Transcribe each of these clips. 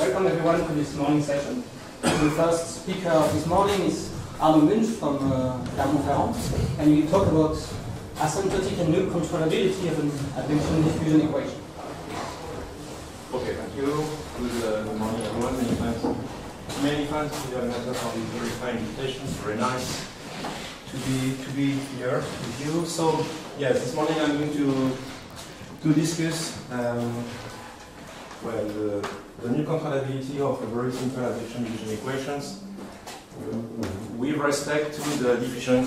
welcome everyone to this morning session. The first speaker of this morning is Arnaud Munch from Clermont-Ferrand, and we talk about asymptotic and null controllability of an advection diffusion equation. Okay, thank you. Good morning, everyone. Many thanks to the organizer for this very fine invitation. It's very nice to be here with you. So, yes, this morning I'm going to discuss the new controllability of a very simple advection diffusion equations with respect to the diffusion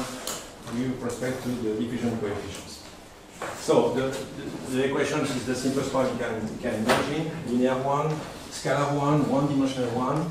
coefficients. So the equation is the simplest one you can imagine: linear one, scalar one, one-dimensional one,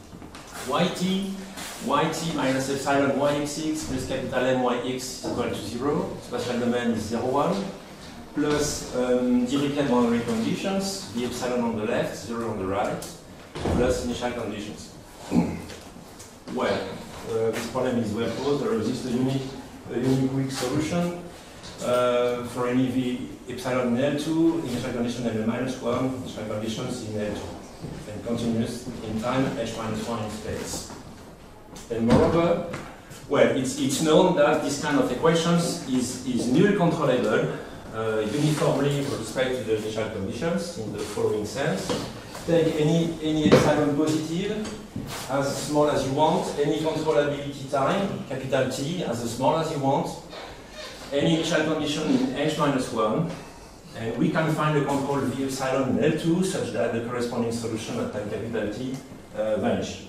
yt minus epsilon yx plus capital M yx is equal to 0. Spatial domain is 0, 1. Plus Dirichlet boundary conditions, the epsilon on the left, 0 on the right, plus initial conditions. Well, this problem is well posed. There exists a unique weak solution for any v epsilon in L2, initial condition L-1, initial conditions in L2, and continuous in time h-1 in space. And moreover, well, it's known that this kind of equations is null controllable uniformly with respect to the initial conditions in the following sense. Take any epsilon positive as small as you want, any controllability time, capital T, as small as you want, any initial condition in h-1, and we can find a control v epsilon in L2 such that the corresponding solution at time capital T vanish.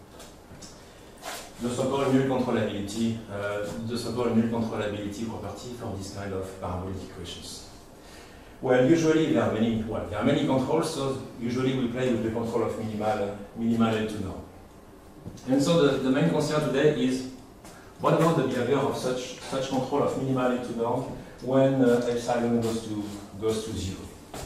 The so-called null controllability property for this kind of parabolic equations. Well, usually there are many controls, so usually we play with the control of minimal L2 norm. And so the main concern today is what about the behavior of such control of minimal L2 norm when epsilon goes to 0?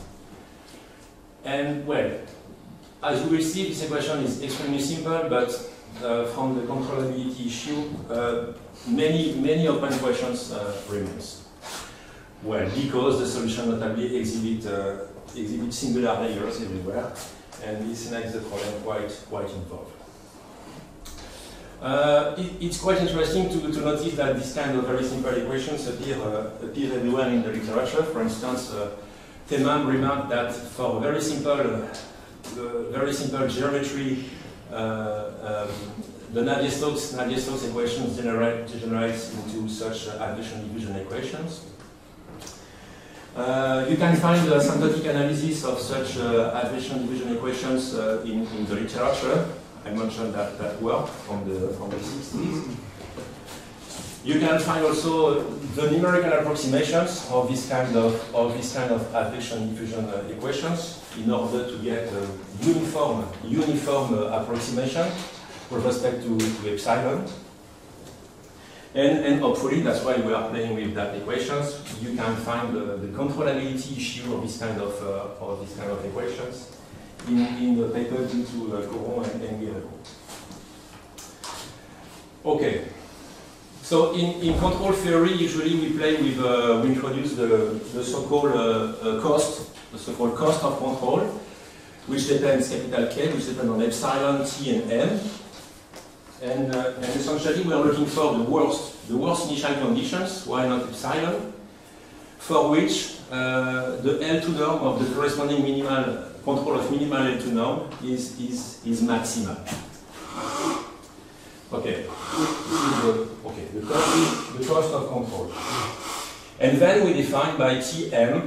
And well, as you will see, this equation is extremely simple, but from the controllability issue, many open questions remains. Well, because the solution notably exhibit singular layers everywhere, and this makes the problem quite involved. It's quite interesting to notice that this kind of very simple equations appear everywhere in the literature. For instance, Theman remarked that for very simple geometry, the Navier-Stokes equations degenerates into such advection diffusion equations. You can find the asymptotic analysis of such advection diffusion equations in the literature. I mentioned that work from the 60s. You can find also the numerical approximations of this kind of advection diffusion equations in order to get a uniform approximation with respect to epsilon. And hopefully, that's why we are playing with that equations. You can find the controllability issue of this kind of equations in the paper due to Coron and Guerrero. Okay. So in control theory, usually we play with, we introduce the so-called cost of control, which depends capital K, which depends on epsilon, T, and M. And essentially we are looking for the worst initial conditions, why not epsilon, for which the L2 norm of the corresponding minimal control of minimal L2 norm is maximal. Okay, the cost of control. And then we define by Tm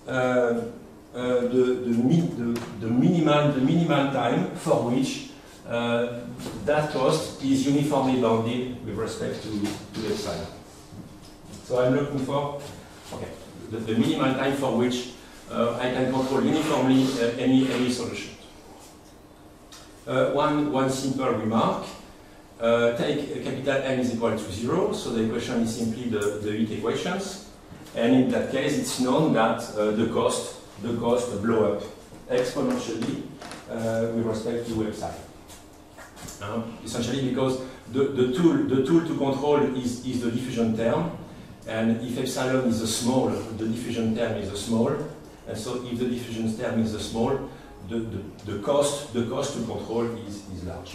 the minimal time for which that cost is uniformly bounded with respect to epsilon. So I'm looking for the minimal time for which I can control uniformly any solution. One simple remark. Take capital M is equal to 0, so the equation is simply the heat equations, and in that case it's known that the cost blow up exponentially with respect to epsilon. Essentially because the tool to control is the diffusion term, and if epsilon is a small, the diffusion term is a small, and so if the diffusion term is a small, the cost to control is large.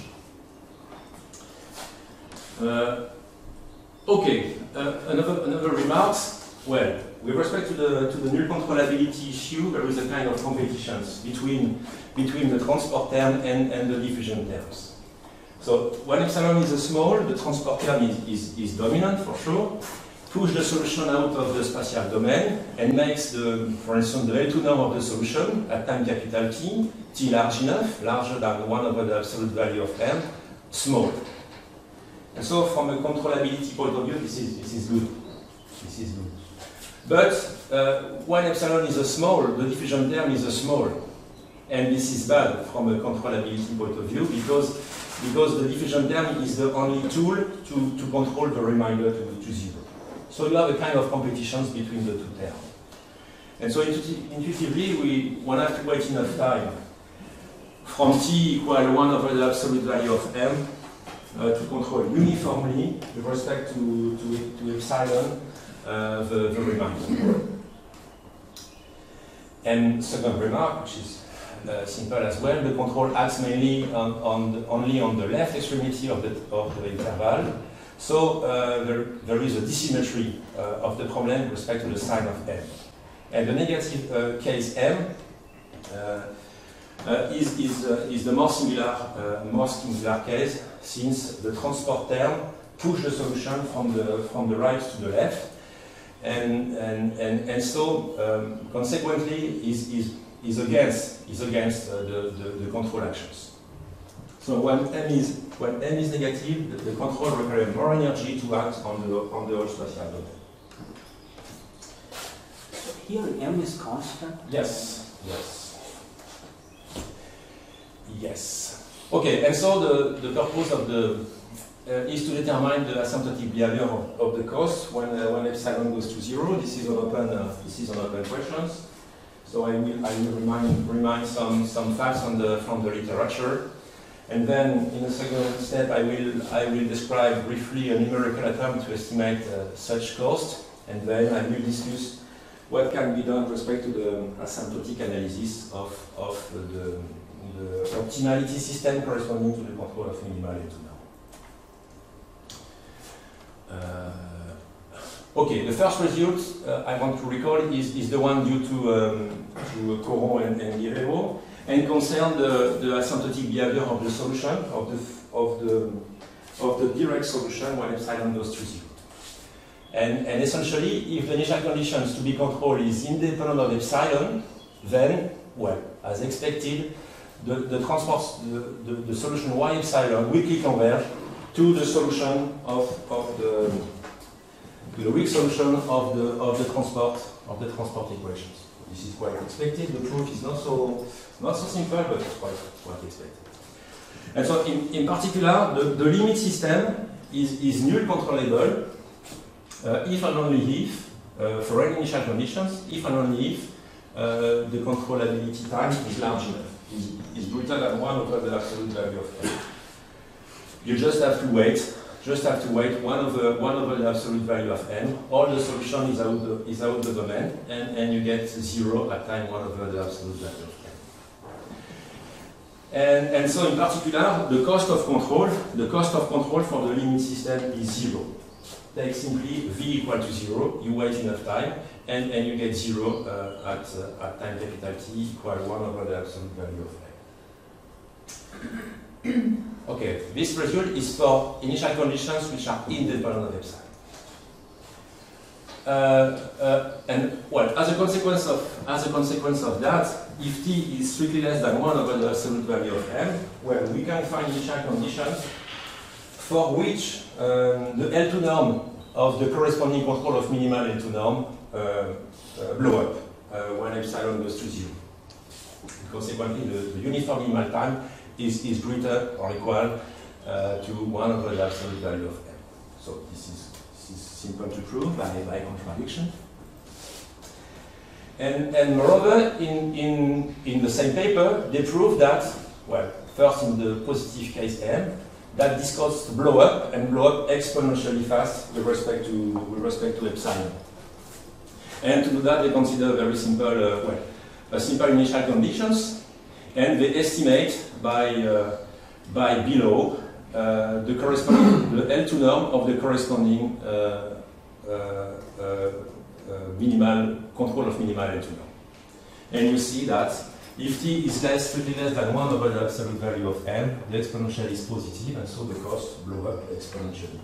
Okay, another remarks. Well, with respect to the null controllability issue, there is a kind of competitions between the transport term and the diffusion terms. So when epsilon is small, the transport term is dominant for sure. Push the solution out of the spatial domain and makes for instance, the L2 norm of the solution at time capital T large enough, larger than 1 over the absolute value of m, small. And so from a controllability point of view, this is good. This is good. But when epsilon is small, the diffusion term is small. And this is bad from a controllability point of view because the diffusion term is the only tool to control the remainder to 0. So you have a kind of competitions between the two terms. And so intuitively, we won't have to wait enough time from t equal 1 over the absolute value of m to control uniformly with respect to epsilon the remainder. And second remark, which is simple as well, the control acts mainly only on the left extremity of the interval. So there is a dissymmetry of the problem with respect to the sign of m. And the negative case m is the more singular case, since the transport term push the solution from the right to the left, and so consequently is against the control actions. So when m is negative, the control requires more energy to act on the whole spatial domain. Here m is constant? Yes. Okay, and so the purpose of is to determine the asymptotic behavior of the cost when epsilon goes to 0. This is an open questions. So I will remind some facts from the literature. And then, in a second step, I will describe briefly a numerical attempt to estimate such cost, and then I will discuss what can be done with respect to the asymptotic analysis of the optimality system corresponding to the control of minimal L2 norm. Okay, the first result I want to recall is the one due to Coron and Guerrero, and concern the asymptotic behavior of the solution, of the direct solution when epsilon goes to 0. And essentially, if the initial conditions to be controlled is independent of epsilon, then, well, as expected, the solution y epsilon weakly converge to the solution of the weak solution of the transport equations. This is quite expected. The proof is not so simple, but it's quite expected. And so, in particular, the limit system is null controllable if and only if, for any initial conditions, if and only if the controllability time is large enough, is greater than 1 over the absolute value of m. You just have to wait 1 over the absolute value of n. All the solution is out the domain, and you get 0 at time 1 over the absolute value of n. And so, in particular, the cost of control for the limit system is 0. Take simply v equal to 0. You wait enough time, and you get 0 at time capital T equal 1 over the absolute value of n. Okay, this result is for initial conditions which are independent of epsilon. And well, as a consequence of that, if t is strictly less than 1 over the absolute value of m, well, we can find initial conditions for which the L2 norm of the corresponding control of minimal L2 norm blow up when epsilon goes to 0. Consequently, the uniform minimal time is greater or equal to 1 over the absolute value of m. So this is simple to prove by contradiction. And moreover, in the same paper, they prove that, well, first in the positive case m, that this costs blow up exponentially fast with respect to epsilon. And to do that, they consider very simple, simple initial conditions. and they estimate by below the L2 norm of the corresponding minimal control of minimal L2 norm. And you see that if t is strictly less than 1 over the absolute value of m, the exponential is positive, and so the cost blow up exponentially.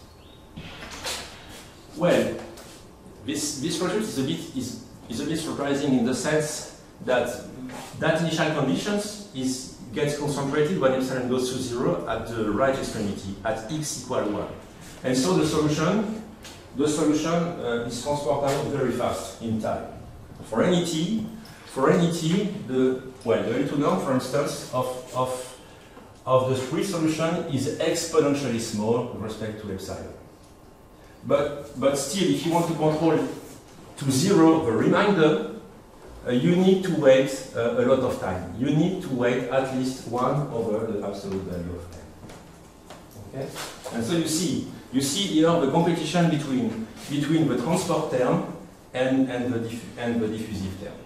Well, this result is a bit surprising in the sense that initial conditions gets concentrated when epsilon goes to 0 at the right extremity at x equal 1. And so the solution is transferred down very fast in time. For any t, the L2 norm, for instance, of the free solution is exponentially small with respect to epsilon. But still, if you want to control to 0 the remainder, you need to wait a lot of time. You need to wait at least 1 over the absolute value of m. Okay? And so you see here the competition between the transport term and the diffusive term.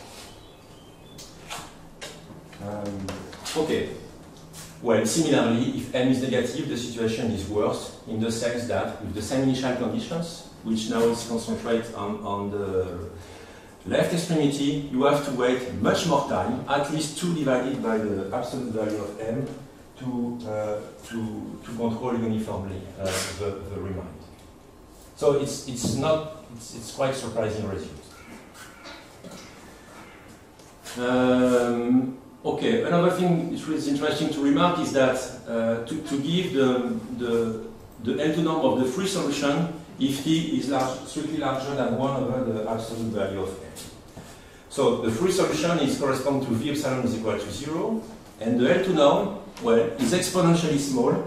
Okay. Well, similarly, if m is negative, the situation is worse in the sense that with the same initial conditions, which now is concentrated on the left extremity, you have to wait much more time, at least 2 divided by the absolute value of m, to control uniformly the remind. So it's quite surprising result. Okay, another thing which is interesting to remark is that to give the L2 norm of the free solution if t is strictly larger than 1 over the absolute value of m. So the free solution corresponds to v epsilon is equal to 0, and the L2 norm, well, is exponentially small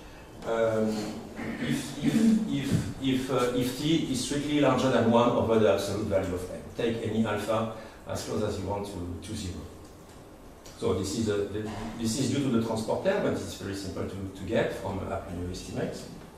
if t is strictly larger than 1 over the absolute value of m. Take any alpha as close as you want to 0. So this is due to the transport term, but it's very simple to get from a priori estimate.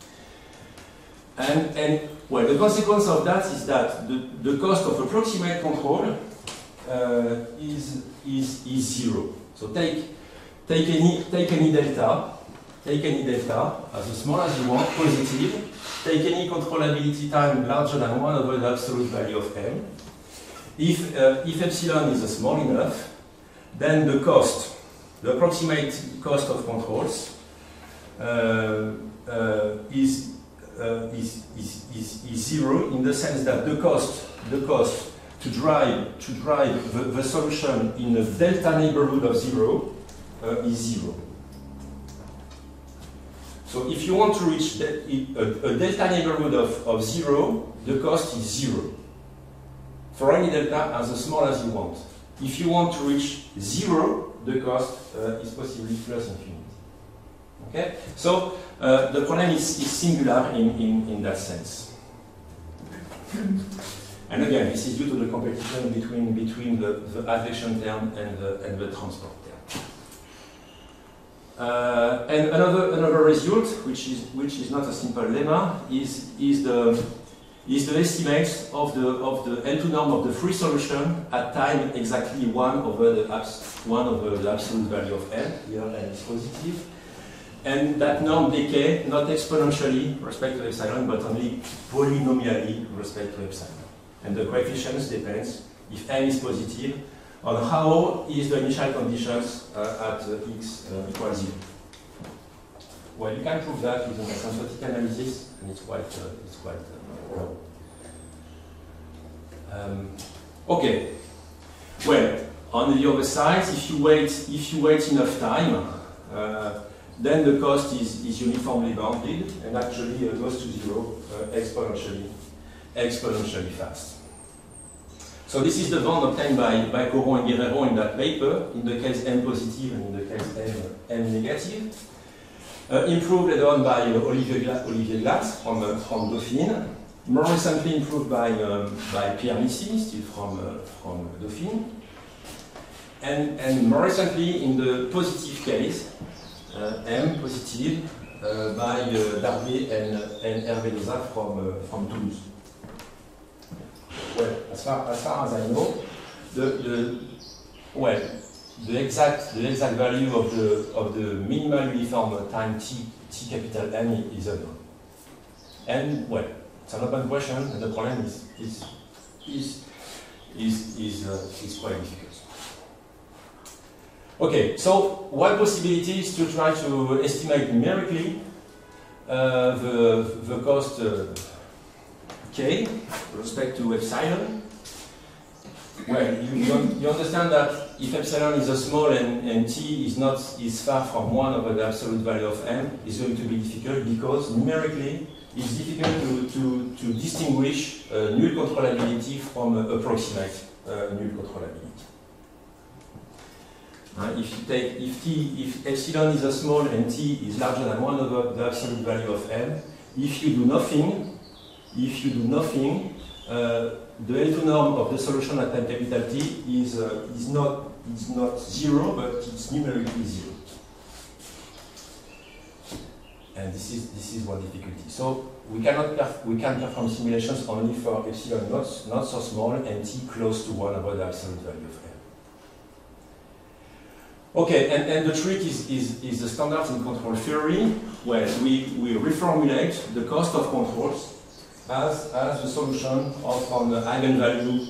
And well, the consequence of that is that the cost of approximate control is 0. So take any delta as small as you want, positive. Take any controllability time larger than 1 over the absolute value of m. If epsilon is small enough, then the approximate cost of controls is 0 in the sense that the cost to drive the solution in a delta neighborhood of 0 is 0. So if you want to reach a delta neighborhood of 0, the cost is 0. For any delta as small as you want. If you want to reach 0, the cost is possibly plus infinity. Okay? So the problem is singular in that sense. And again, this is due to the competition between the advection term and the transport term. And another result, which is not a simple lemma, is the estimate of the L2 norm of the free solution at time exactly 1 over the absolute value of n. Here n is positive. And that norm decay not exponentially with respect to epsilon, but only polynomially with respect to epsilon. And the coefficients depends, if n is positive, on how is the initial conditions at x equals 0. Well, you can prove that with an asymptotic analysis, and it's quite low. Okay. Well, on the other side, if you wait enough time, then the cost is uniformly bounded and actually goes to 0 exponentially fast. So this is the bound obtained by Coron and Guerrero in that paper, in the case m positive and in the case m negative. Improved later on by Olivier Glatz from Dauphine. More recently improved by Pierre Missy, still from Dauphine. And more recently in the positive case, M positive, by Darbier and Hervé Loza from Toulouse. Well, as far as I know, the exact value of the minimal uniform time t capital N is unknown. And well, it's an open question, and the problem is quite difficult. Okay, so one possibility is to try to estimate numerically the cost k with respect to epsilon. Well, you understand that if epsilon is a small and t is far from 1 over the absolute value of n, it's going to be difficult because numerically it's difficult to distinguish null controllability from approximate null controllability. If epsilon is a small and t is larger than 1 over the absolute value of n, if you do nothing, the L2 norm of the solution at time capital T is not 0, but it's numerically 0. And this is one difficulty. So we can perform simulations only for epsilon not so small and t close to 1 over the absolute value of n. Okay, and the trick is the standards in control theory, where we reformulate the cost of controls as the solution of an eigenvalue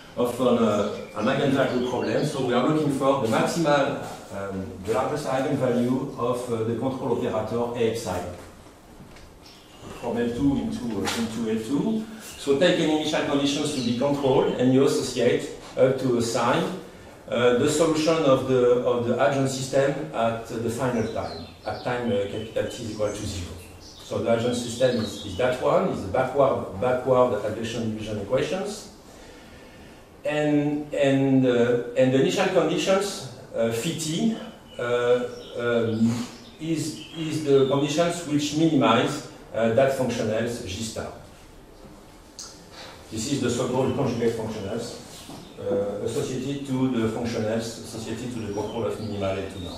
problem. So we are looking for the maximal, the largest eigenvalue of the control operator A epsilon from L2 into L2. So take any initial conditions to be controlled, and you associate up to a sign the solution of the adjoint system at the final time, at time capital T is equal to 0. So the adjoint system is that one, is the backward addition division equations. And the initial conditions, phi t, is the conditions which minimize that functionals G star. This is the so-called conjugate functionals associated to the functionals associated to the control of minimal L2 norm.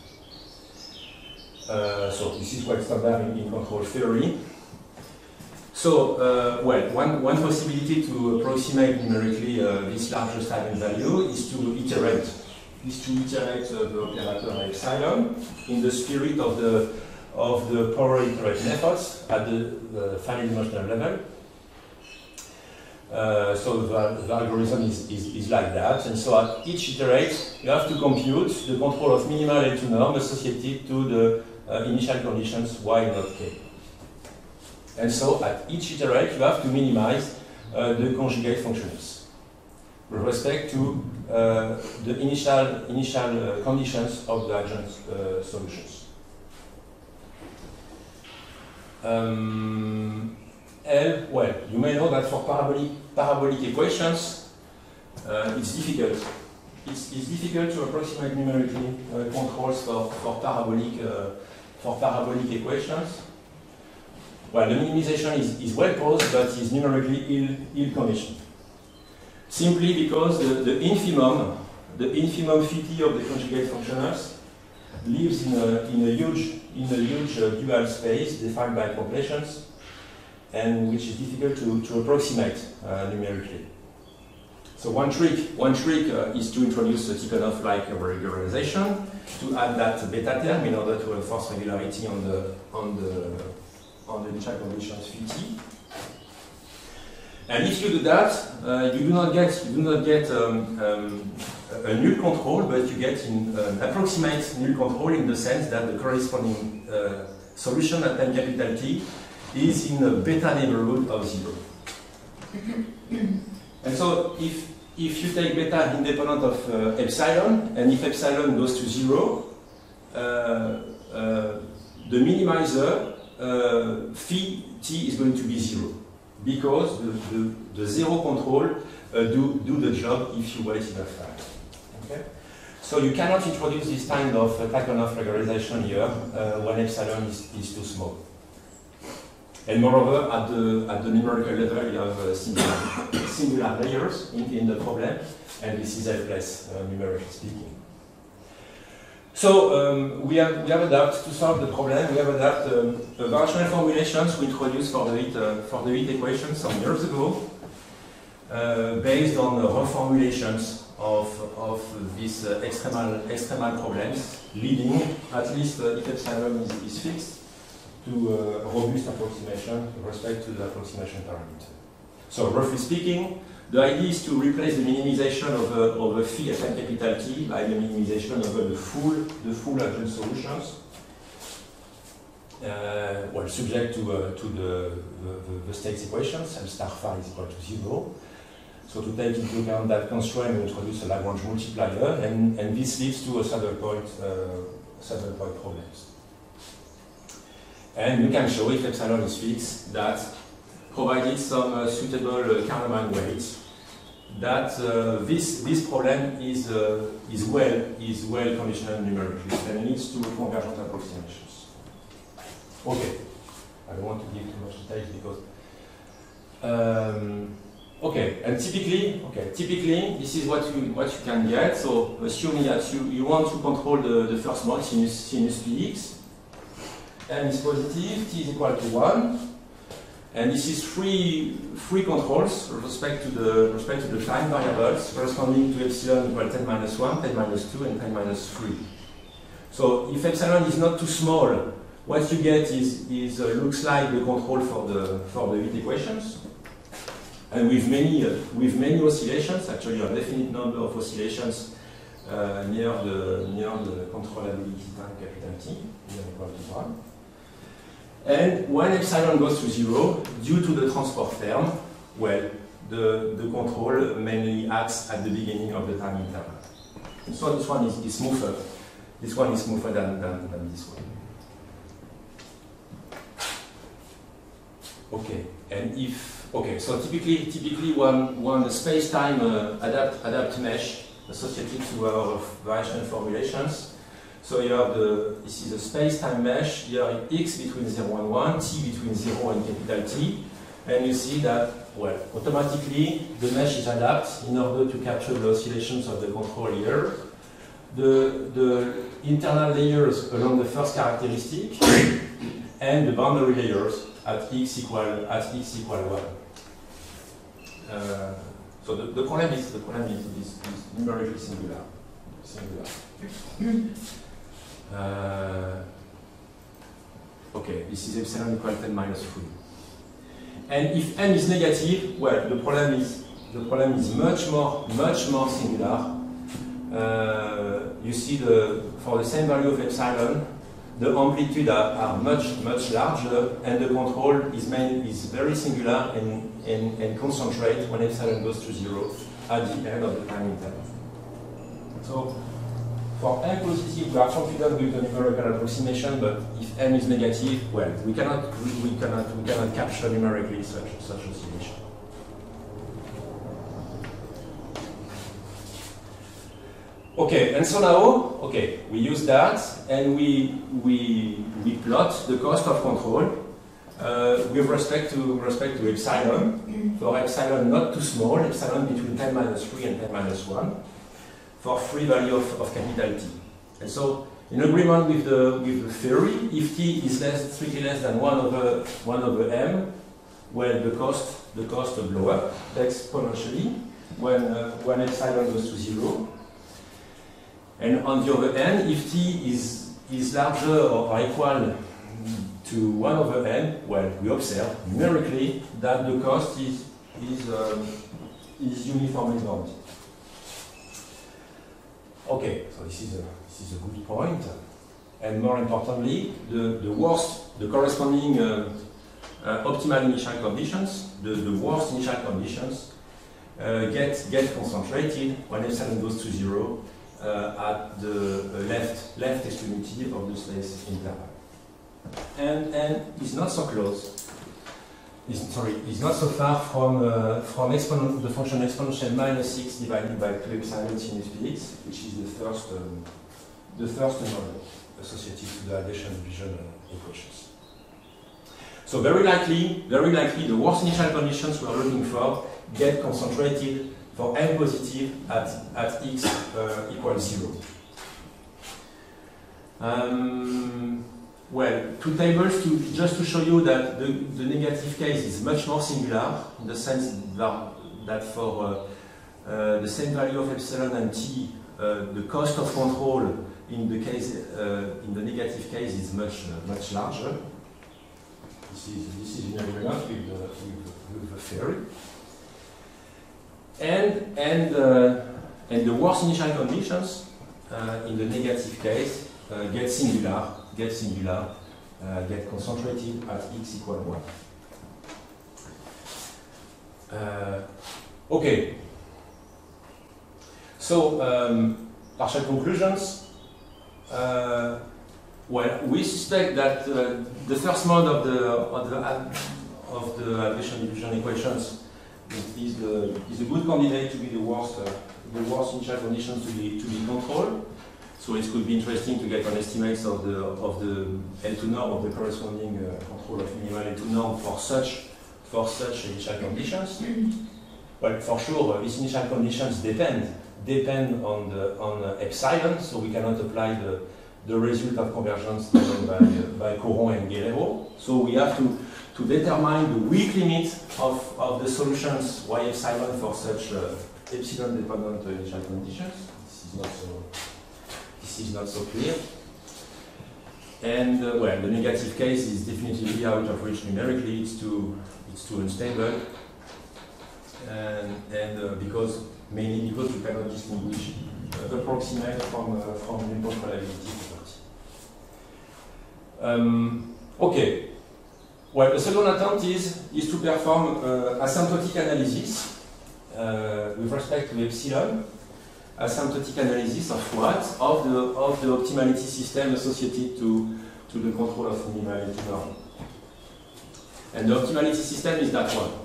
So this is quite standard in control theory. So, well, one possibility to approximate numerically this largest eigenvalue is to iterate the operator epsilon in the spirit of the power iterate methods at the finite dimensional level. So the algorithm is like that, and so at each iterate you have to compute the control of minimal L2 norm associated to the initial conditions y not k. And so at each iterate you have to minimize the conjugate functions with respect to the initial conditions of the adjoint solutions. Well, you may know that for parabolic equations, it's difficult. It's difficult to approximate numerically controls for parabolic equations. Well, the minimization is well posed, but is numerically ill-conditioned. Simply because the infimum phi t of the conjugate functionals lives in a huge dual space defined by completions, and which is difficult to approximate numerically. So one trick is to introduce a Tikhonov-like regularization to add that beta term in order to enforce regularity on the initial conditions phi t. And if you do that, you do not get a null control, but you get an approximate null control in the sense that the corresponding solution at time capital T is in a beta neighborhood of 0. And so if you take beta independent of epsilon, and if epsilon goes to 0, the minimizer phi t is going to be 0, because the 0 control do the job if you wait enough time. Okay? So you cannot introduce this kind of Tikhonov regularization here when epsilon is too small. And moreover, at the numerical level, you have singular layers in the problem, and this is helpless, numerically speaking. So we have adapted to solve the problem. We have adapted variational formulations we introduced for the heat equation some years ago, based on reformulations of these extremal problems, leading, at least if epsilon is fixed, to a robust approximation with respect to the approximation parameter. So roughly speaking, the idea is to replace the minimization of a phi fn capital T by the minimization of the full adjoint solutions. Well, subject to the Stakes equations, L star phi is equal to 0. So to take into account that constraint, we introduce a Lagrange multiplier, and this leads to a saddle point problems. And we can show if epsilon is fixed that, provided some suitable Kahneman weights, that this problem is well conditional numerically and leads to convergent approximations. Okay, I don't want to give too much details because. Okay, and typically this is what you can get. So assuming that you want to control the first mode sinus px, n is positive, t is equal to 1, and this is three controls with respect to the time variables corresponding to epsilon equal 10 minus 1, 10 minus 2, and 10 minus 3. So if epsilon is not too small, what you get is looks like the control for the Witt equations. And with many oscillations, actually a definite number of oscillations near the controllability time capital T, equal to 1. And when epsilon goes to 0, due to the transport term, well, the control mainly acts at the beginning of the time interval. So this one is smoother. This one is smoother than this one. Okay, and so typically one space-time adapt mesh associated to our variation formulations. So you have this is a space-time mesh. You have x between 0 and 1, t between 0 and capital T, and you see that, well, automatically the mesh is adapted in order to capture the oscillations of the control layer. The internal layers along the first characteristic and the boundary layers at x equal 1. So the problem is numerically singular. Okay, this is epsilon equal 10 minus 3. And if n is negative, well, the problem is much more singular. You see for the same value of epsilon, the amplitude are much larger, and the control is very singular and concentrate when epsilon goes to 0 at the end of the time interval. So for n positive, we are confident with the numerical approximation, but if n is negative, well, we cannot capture numerically such oscillation. Okay, and so now, okay, we use that and we plot the cost of control with respect to epsilon, for epsilon not too small, epsilon between 10 minus 3 and 10 minus 1, for free value of capital T. And so, in agreement with the theory, if T is strictly less than 1 over m, well, the cost will blow up exponentially when epsilon goes to 0. And on the other hand, if T is larger or equal to 1 over n, well, we observe numerically that the cost is uniformly bounded. Okay, so this is a good point. And more importantly, the corresponding optimal initial conditions, the worst initial conditions, get concentrated when epsilon goes to 0 at the left extremity of the space interval. And it's not so close. It's not so far from the function exponential minus 6 divided by 2 epsilon sinus px, which is the first model associated to the addition division equations. So very likely the worst initial conditions we are looking for get concentrated for n positive at x equals 0. Well, two tables just to show you that the negative case is much more singular in the sense that for the same value of epsilon and t, the cost of control in the case, in the negative case, is much larger. This is in agreement with the theory. And the worst initial conditions in the negative case get singular, get concentrated at x equal 1. Okay. So partial conclusions. Well, we suspect that the first mode of the addition diffusion equations is a good candidate to be the worst initial conditions to be controlled. So it could be interesting to get an estimate of the L2 norm, of the corresponding control of minimal L2 norm for such initial conditions. Well, for sure, these initial conditions depend on epsilon, so we cannot apply the result of convergence given by Courant and Guerrero. So we have to determine the weak limit of the solutions y epsilon for such epsilon dependent initial conditions. This is not so clear. And well, the negative case is definitively out of reach numerically. It's too unstable, and mainly because we cannot distinguish approximate from uncontrollability property. Okay. Well, the second attempt is to perform asymptotic analysis with respect to epsilon. Asymptotic analysis of what? Of the optimality system associated to the control of minimality norm. And the optimality system is that one.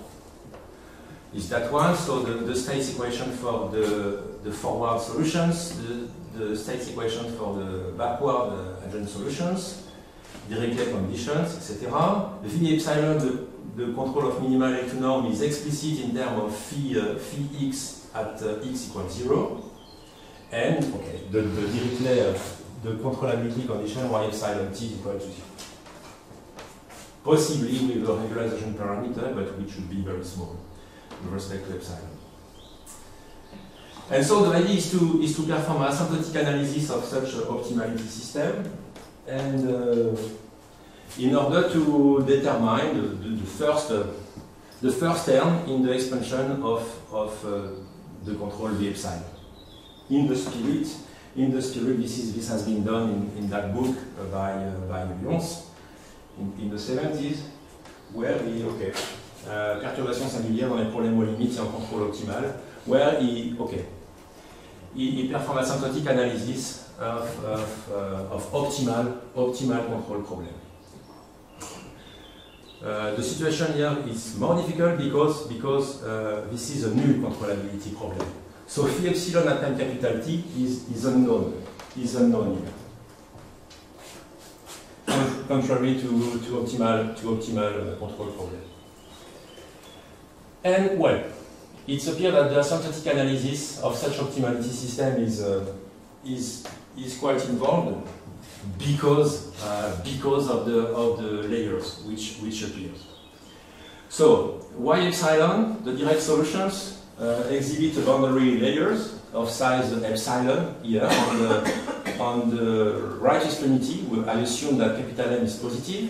So the states equation for the forward solutions, the states equation for the backward adjoint solutions, Dirichlet conditions, etc. V epsilon, the control of minimal L2 norm, is explicit in terms of phi x at x equals 0. And okay, the Dirichlet, the controllability condition y epsilon t is equal to 0. Possibly with a regularization parameter, but which should be very small with respect to epsilon. And so the idea is to perform asymptotic analysis of such optimality system, and in order to determine the first term in the expansion of the control V epsilon. In the spirit, this has been done in that book by Lyons in the 70s, where perturbation singulière dans les problèmes aux limites et en contrôle optimal, where he performed asymptotic analysis of optimal control problem. The situation here is more difficult because this is a null controllability problem. So phi epsilon at time capital T is unknown here. Contrary to optimal control problem. And well, it appears that the asymptotic analysis of such optimality system is quite involved because of the layers which appears. So y epsilon, the direct solutions exhibit boundary layers of size epsilon here on the right extremity. I assume that capital M is positive,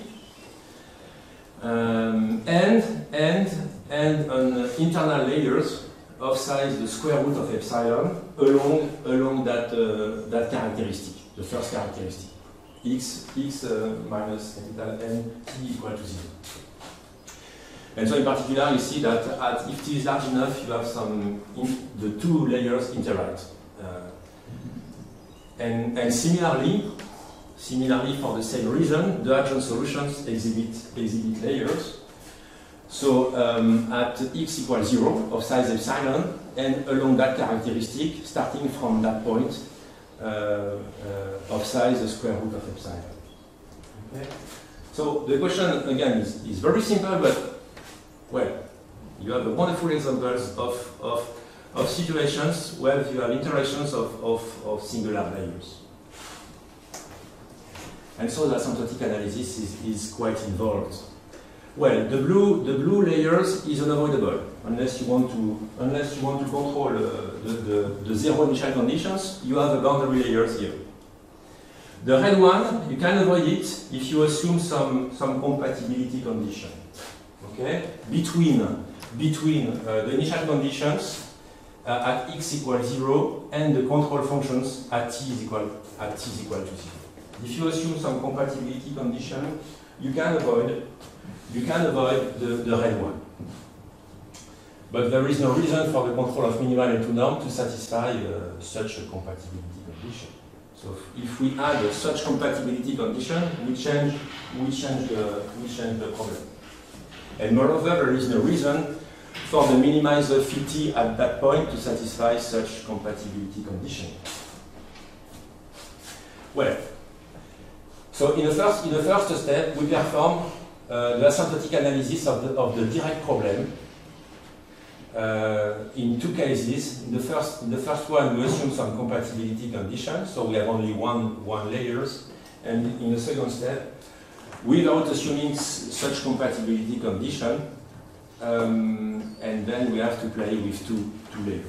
and on internal layers of size the square root of epsilon along that characteristic, the first characteristic, x minus capital N t equal to 0. And so in particular you see that if t is large enough you have the two layers interact. And similarly for the same reason, the adjoint solutions exhibit layers. So at x equals 0 of size epsilon, and along that characteristic, starting from that point of size the square root of epsilon. Okay. So the question again is very simple, but well, you have wonderful examples of situations where you have interactions of singular layers. And so the asymptotic analysis is quite involved. Well, the blue layers is unavoidable. unless you want to control the zero initial conditions, you have the boundary layers here. The red one, you can avoid it if you assume some compatibility condition, okay, between the initial conditions at x equals 0 and the control functions at t is equal to 0. If you assume some compatibility condition, you can avoid the red one. But there is no reason for the control of minimal and 2 norm to satisfy such a compatibility condition. So if we add such compatibility condition, we change the problem. And moreover, there is no reason for the minimizer phi t at that point to satisfy such compatibility condition. Well, so in the first step, we perform the asymptotic analysis of the direct problem. In two cases. In the first one, we assume some compatibility conditions, so we have only one layers. And in the second step, without assuming such compatibility condition, and then we have to play with two layers.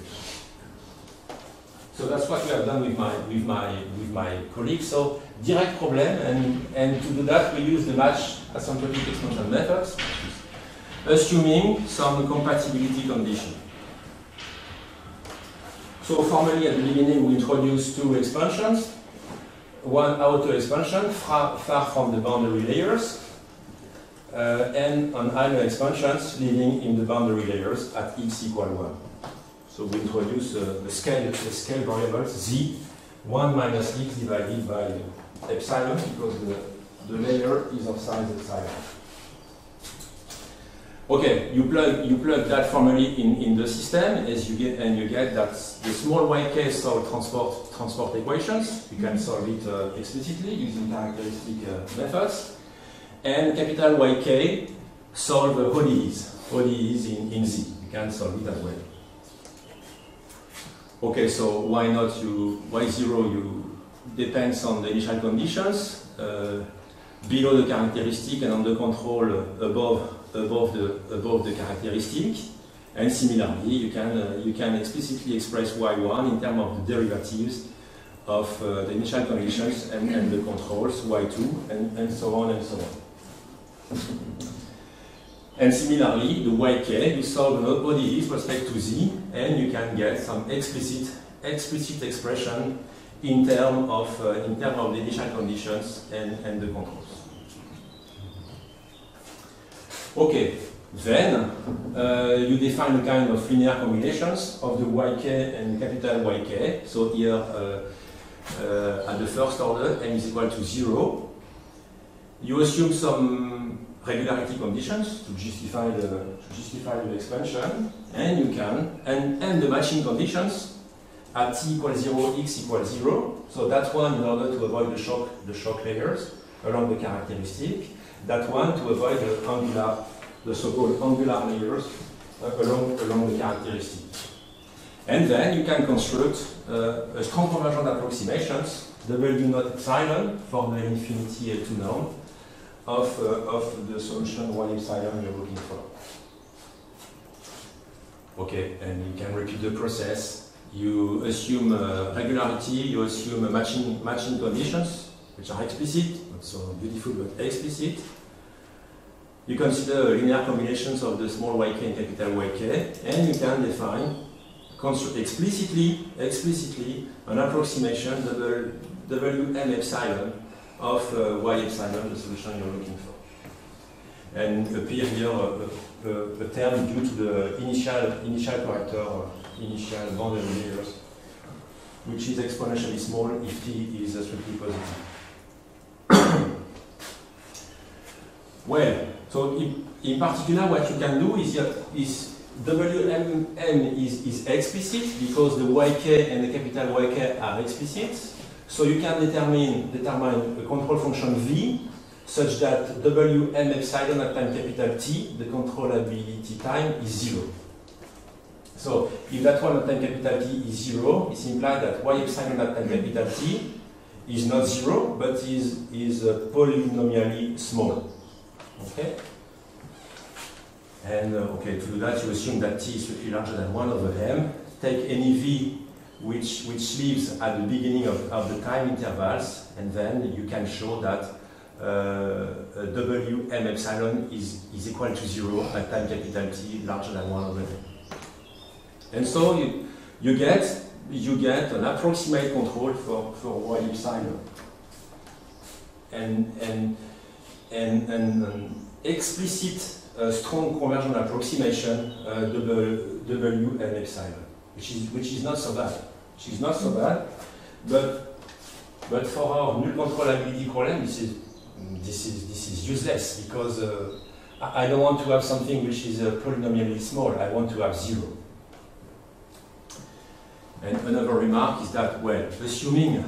So that's what we have done with my colleagues. So direct problem, and to do that, we use the match asymptotic expansion methods, assuming some compatibility condition. So formally at the beginning we introduce two expansions, one outer expansion far from the boundary layers, and an inner expansions living in the boundary layers at x equal 1. So we introduce the scale variables z 1 minus x divided by epsilon, because the layer is of size epsilon. Okay, you plug that formally in the system, and you get that the small yk solve transport equations. You can solve it explicitly using characteristic methods, and capital Yk solve ODEs in Z. You can solve it as well. Okay, so why not Y0 depends on the initial conditions below the characteristic and on the control above the characteristic, and similarly you can explicitly express y1 in terms of the derivatives of the initial conditions and the controls y2 and so on and so on. And similarly, the yk, you solve an ODE with respect to z, and you can get some explicit expression in terms of the initial conditions and the controls. Okay, then you define a kind of linear combinations of the yk and capital Yk. So here at the first order, n is equal to 0. You assume some regularity conditions to justify the expansion, and you can and the matching conditions at t equals 0, x equals 0. So that one in order to avoid the shock layers along the characteristic. That one to avoid the so-called angular layers along the characteristic. And then you can construct a strong convergent approximations, W naught epsilon for the infinity L2 norm of the solution 1 epsilon you're looking for. Okay, and you can repeat the process. You assume regularity, you assume matching conditions, which are explicit, not so beautiful but explicit. You consider linear combinations of the small yk and capital Yk, and you can define, construct explicitly an approximation Wm epsilon of y epsilon, the solution you're looking for. And appear here a term due to the initial corrector, initial boundary layers, which is exponentially small if t is strictly positive. Well, so in particular, what you can do is Wm is explicit because the Yk and the capital Yk are explicit. So you can determine a control function v such that Wm epsilon at time capital T, the controllability time, is 0. So if that one at time capital T is 0, it implies that y epsilon at time capital T is not 0, but is polynomially small. Okay? And okay, to do that, you assume that t is strictly larger than 1 over m. Take any v which lives at the beginning of the time intervals, and then you can show that w m epsilon is equal to 0 at time capital T larger than 1 over m. And so you get an approximate control for y epsilon. And an explicit strong conversion approximation w m epsilon, which is not so bad. Which is not so bad, but for our null controllability problem, this is useless, because I don't want to have something which is polynomially small. I want to have 0. And another remark is that, well, assuming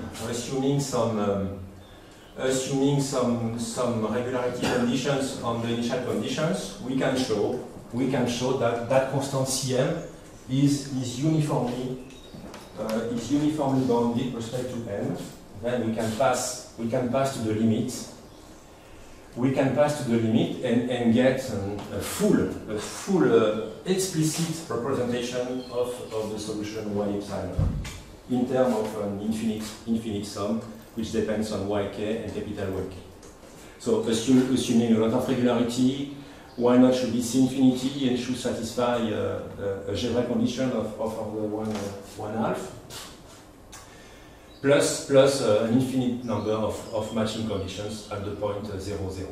some regularity conditions on the initial conditions, we can show that constant Cm is uniformly bounded with respect to m. Then we can pass to the limit. We can pass to the limit and get a full explicit representation of the solution y epsilon in terms of an infinite sum, which depends on yk and capital Yk. So assuming a lot of regularity, y naught should be C infinity and should satisfy a algebraic condition of order 1/2, plus an infinite number of matching conditions at the point 0, 0.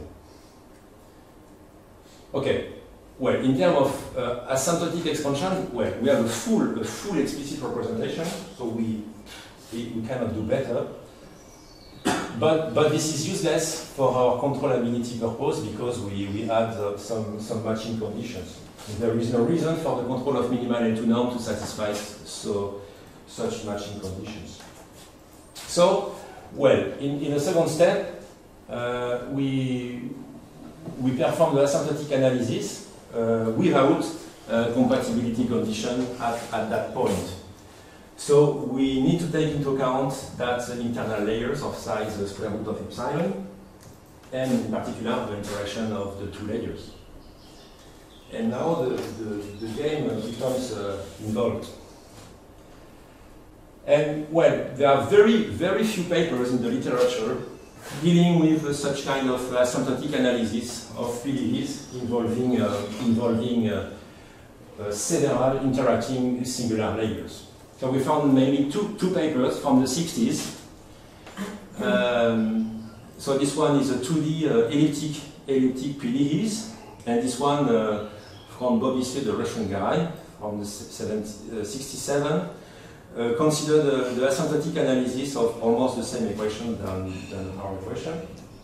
Okay, well, in terms of asymptotic expansion, well, we have a full explicit representation, so we cannot do better. But this is useless for our controllability purpose, because we add some matching conditions. And there is no reason for the control of minimal L2 norm to satisfy such matching conditions. So, well, in a second step, we perform the asymptotic analysis without compatibility condition at that point. So we need to take into account that the internal layers of size square root of epsilon, and in particular the interaction of the two layers. And now the game becomes involved. And well, there are very few papers in the literature dealing with such kind of asymptotic analysis of PDEs involving several interacting singular layers. So we found mainly two papers from the 60s. So this one is a 2D elliptic PDEs, and this one from Bobissier, the Russian guy, from the 67, consider the asymptotic analysis of almost the same equation than our equation.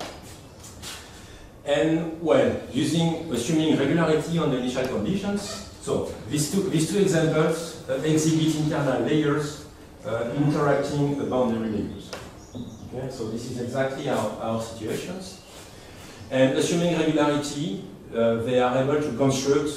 And well, assuming regularity on the initial conditions, so these two examples exhibit internal layers interacting boundary layers. Okay, so this is exactly our situations. And assuming regularity, they are able to construct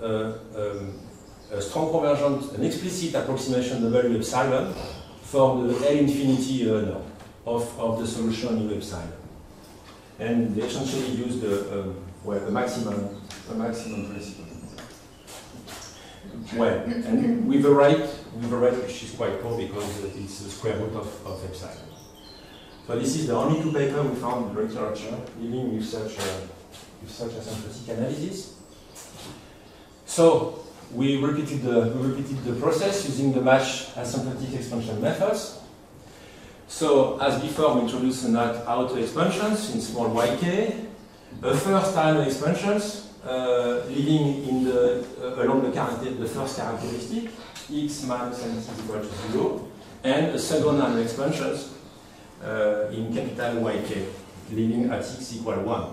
a strong convergent, an explicit approximation of W epsilon for the L infinity norm of the solution U epsilon. And they essentially use the maximum principle. Well, and with a rate which is quite poor because it's the square root of epsilon. So this is the only two papers we found in the literature dealing with such asymptotic analysis. So we repeated the process using the match asymptotic expansion methods. So as before, we introduced an auto expansions in small yk, a first time expansions living in along the first characteristic, x minus n is equal to 0, and a second time expansions in capital Yk, living at x equal 1.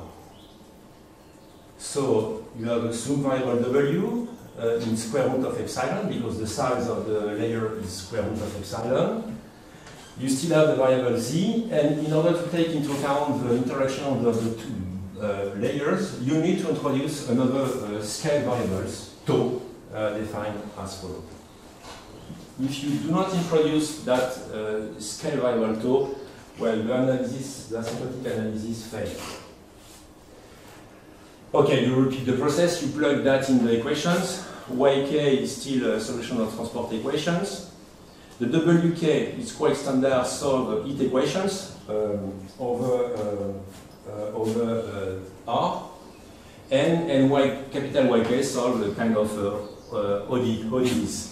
So you have a sum variable W in square root of epsilon, because the size of the layer is square root of epsilon. You still have the variable z, and in order to take into account the interaction of the two layers, you need to introduce another scale variables, tau, defined as follows. If you do not introduce that scale variable tau, well, the asymptotic analysis fails. Okay, you repeat the process, you plug that in the equations. Yk is still a solution of transport equations. The Wk is quite standard, solve heat equations over R. And capital Yk solve a kind of ODEs.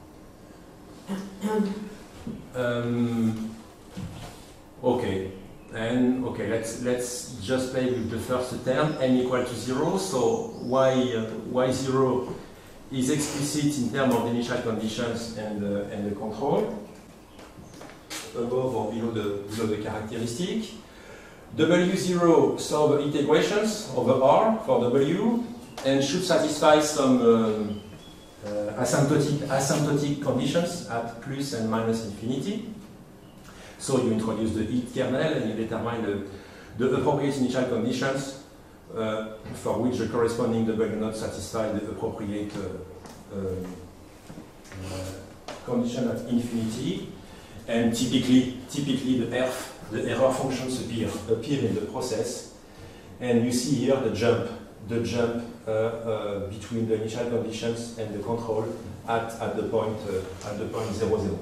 Okay, and okay, let's just play with the first term, n equal to 0. So y0 is explicit in terms of the initial conditions and the control, above or below the characteristic. W0 solve heat equations over R for W and should satisfy some asymptotic conditions at plus and minus infinity. So you introduce the heat kernel and you determine the appropriate initial conditions for which the corresponding W not satisfy the appropriate condition at infinity. And typically the error functions appear in the process. And you see here the jump between the initial conditions and the control at the point 0, 0.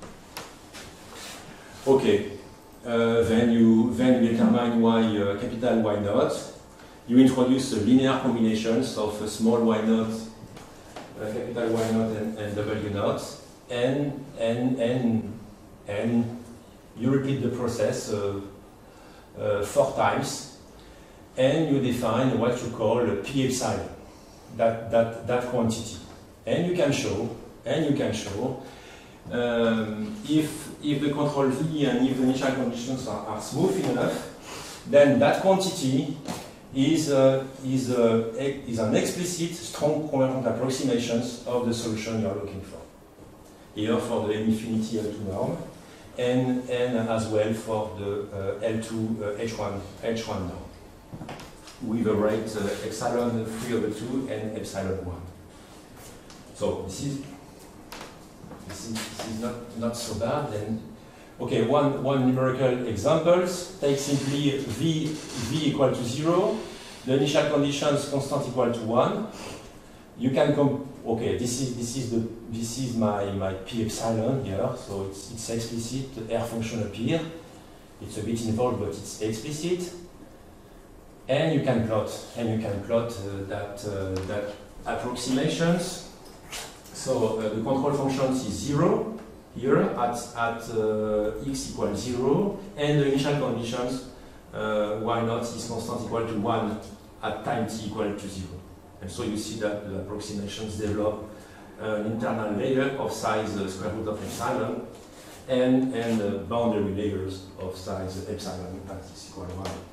Okay, then you determine capital Y naught. You introduce linear combinations of small Y naught, capital Y naught and W naught, and you repeat the process 4 times, and you define what you call P epsilon, that quantity, and you can show if the control V and if the initial conditions are smooth enough, then that quantity is an explicit strong convergent approximations of the solution you are looking for. Here for the infinity L2 norm, and as well for the L2 H1 norm, with a rate epsilon 3/2 and epsilon 1. So this is not so bad. Then, okay, one numerical examples. Take simply v equal to 0. The initial conditions constant equal to 1. You can okay. This is my P epsilon here. So it's explicit. The air function appear. It's a bit involved, but it's explicit. And you can plot that approximations. So the control function is 0 here at x equals 0, and the initial conditions y naught is constant equal to 1 at time t equal to 0. And so you see that the approximations develop an internal layer of size square root of epsilon, and boundary layers of size epsilon at x equal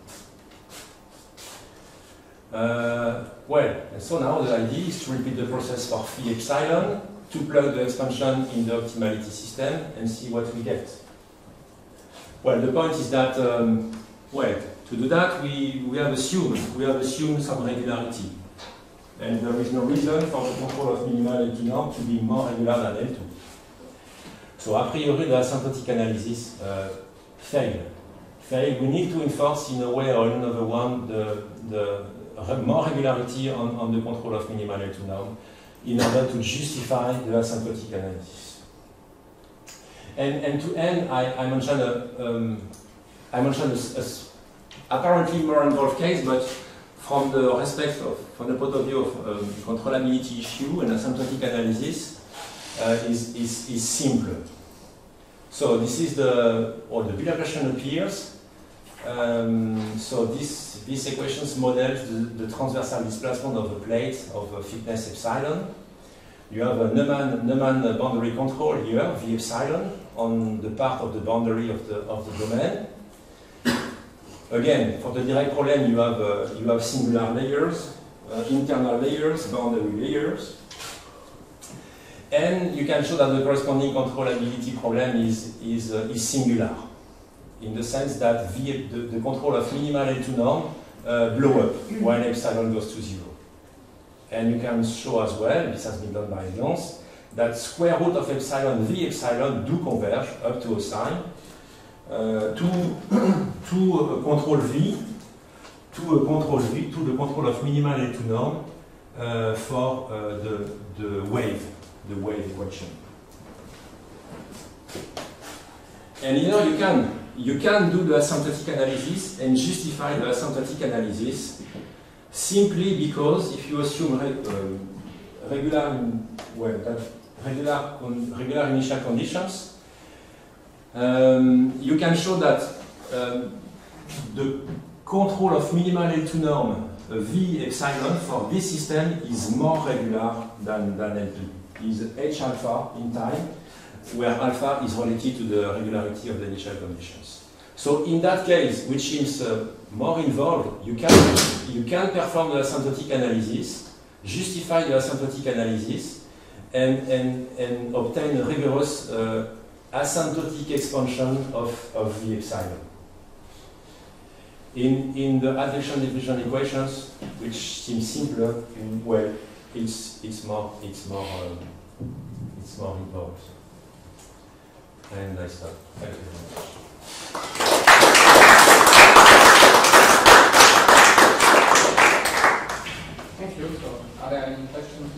1. Well, and so now the idea is to repeat the process for phi epsilon, to plug the expansion in the optimality system and see what we get. Well, the point is that, well, to do that we have assumed some regularity. And there is no reason for the control of minimal L2 norm to be more regular than L2. So a priori the asymptotic analysis failed. We need to enforce in a way or another one the more regularity on the control of minimal L2 norm in order to justify the asymptotic analysis. And to end, I mentioned a apparently more involved case, but from the point of view of controllability issue, an asymptotic analysis is simpler. So this is the Wheeler equation appears. So these equations models the transversal displacement of a plate of a thickness epsilon. You have a Neumann boundary control here, V epsilon, on the part of the boundary of the domain. Again, for the Dirac problem, you have singular layers, internal layers, boundary layers, and you can show that the corresponding controllability problem is singular, in the sense that the control of minimal L2 norm blow up when epsilon goes to 0. And you can show as well, this has been done by Lyons, that square root of epsilon, V epsilon, do converge up to a sign to control V to a control V, to the control of minimal L2 norm for the wave equation. And you can do the asymptotic analysis and justify the asymptotic analysis simply because if you assume regular initial conditions, you can show that the control of minimal L2 norm V epsilon for this system is more regular than L2. Is H alpha in time, where alpha is related to the regularity of the initial conditions. So in that case, which is more involved, you can perform the asymptotic analysis, justify the asymptotic analysis, and obtain a rigorous asymptotic expansion of V epsilon. In the advection diffusion equations, which seem simpler, well, it's more involved. And I stop. Thank you very much. Thank you. So, are there any questions?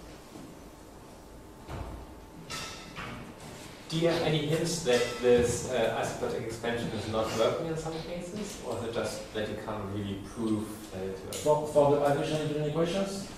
Do you have any hints that this asymptotic expansion is not working in some cases, or is it just that you can't really prove that it works? For the advection diffusion equations?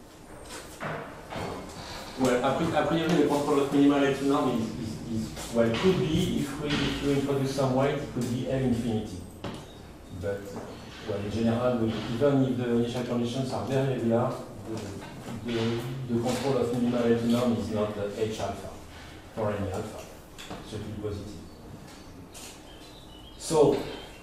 Well, a priori, the control of minimal L2 norm is well, it could be, if you introduce some weight, it could be L infinity. But, well, in general, even if the initial conditions are very regular, the control of minimal L2 norm is not H alpha for any alpha. It's strictly positive. So,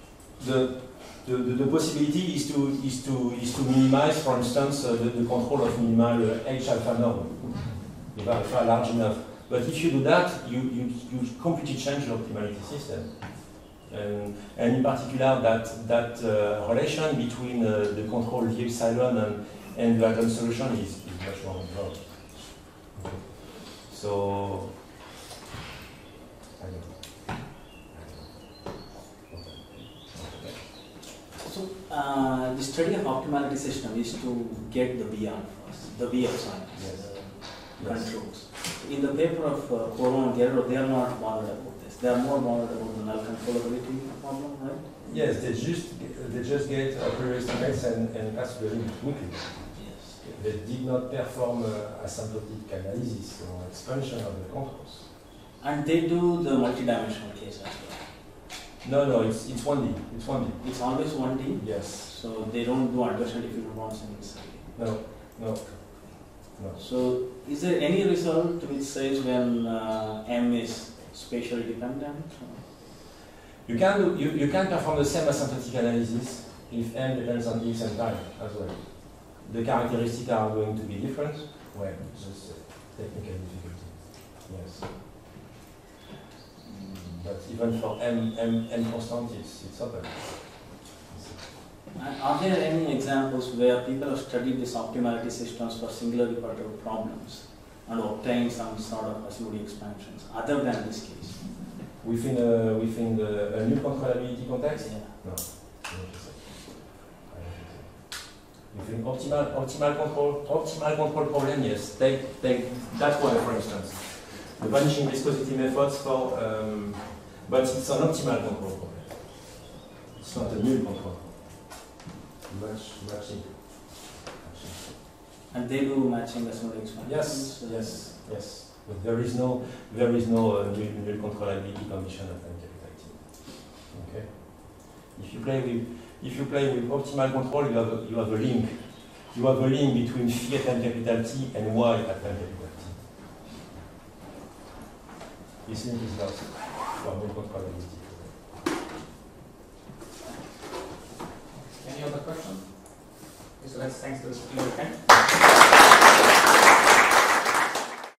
the possibility is to minimize, for instance, the control of minimal H alpha norm. If alpha large enough. But if you do that, you completely change the optimality system. And in particular, that relation between the control V epsilon and the Latin solution is much more involved. So, So the study of optimality system is to get the V alphas, the V epsilon, controls. In the paper of Coron and Guerrero, they are not bothered about this. They are more bothered about the null controllability problem, right? yes, they just get a priori estimates and pass the limit quickly. Yes. They did not perform asymptotic analysis or expansion of the controls. And they do the multidimensional case as well. No, it's 1D. It's 1D. It's always 1D. Yes. So they don't do advection diffusion bonds in this. No. So is there any result which says when M is spatially dependent? You can perform the same asymptotic analysis if M depends on X and time as well. The characteristics are going to be different. Well, just technical difficulty. Yes. But even for M constant, it's open. Are there any examples where people have studied these optimality systems for singularly perturbed problems and obtained some sort of asymptotic expansions other than this case? Within a new controllability context? Yeah. No. Within optimal control problem, yes. Take that one for instance. The vanishing viscosity methods for, but it's an optimal control problem. It's not a null control. Much simpler. And they do matching asymptotic expansions? Yes. But there is no null controllability condition at time capital T. Okay. If you play with optimal control, you have a link. You have a link between phi at time capital T and y at time capital T. This link is lost for null controllability. Any other questions? So let's thanks to the speaker again.